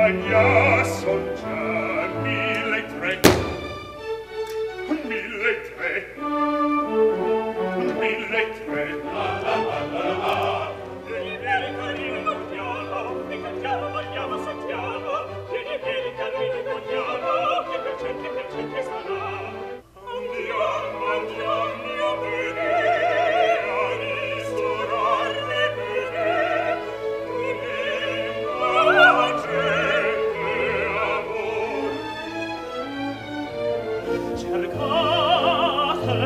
compagnia son già 1003. 1003. 1003. La la la la la. Vieni, vieni, carino, guardiamo, e cantiamo, balliamo, saltiamo. Vieni, vieni, carino, guardiamo, che per cento sarà. Andiamo, andiamo, mio bene, a ristorare bene. La gente amor. Cercate,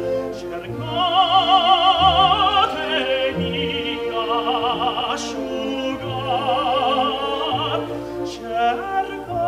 cercate mica asciugar, cercate